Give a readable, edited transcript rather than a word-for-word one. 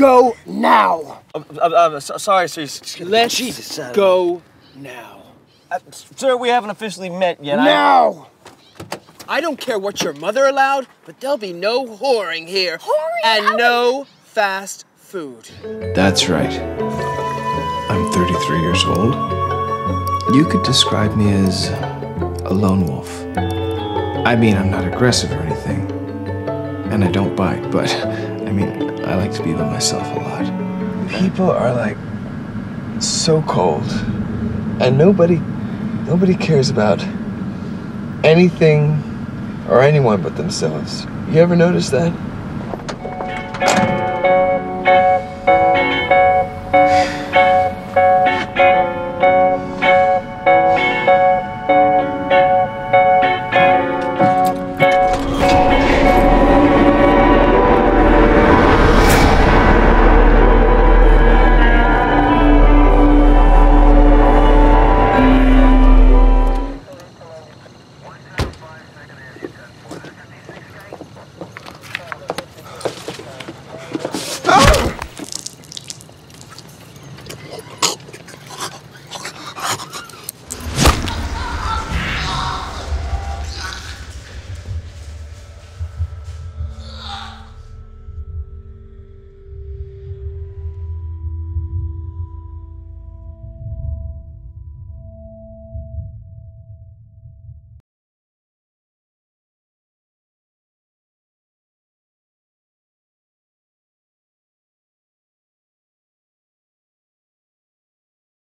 go now. Sorry, sir. Let's go now. Sir, we haven't officially met yet. Now! I don't care what your mother allowed, but there'll be no whoring here. And no fast food. That's right. I'm 33 years old. You could describe me as a lone wolf. I mean, I'm not aggressive or anything, and I don't bite, but I mean, I like to be by myself a lot. People are like so cold, and nobody cares about anything or anyone but themselves. You ever notice that?